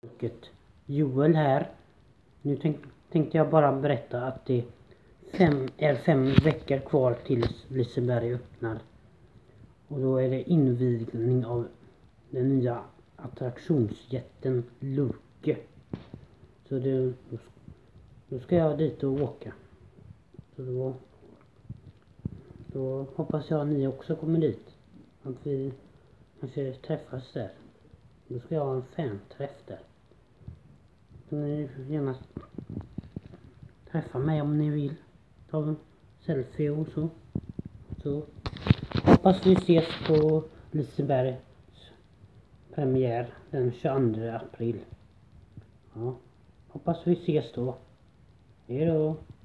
Joel här. Nu tänkte jag bara berätta att det är 5 veckor kvar tills Liseberg öppnar. Och då är det invigning av den nya attraktionsjätten Loke. Så då ska jag dit och åka. Så då hoppas jag att ni också kommer dit. Att vi kanske träffas där. Då ska jag ha en fan-träff där. Så ni får gärna träffa mig om ni vill. Ta en selfie och så. Så hoppas vi ses på Lisebergs premiär den 22 april. Ja, hoppas vi ses då. Hej då.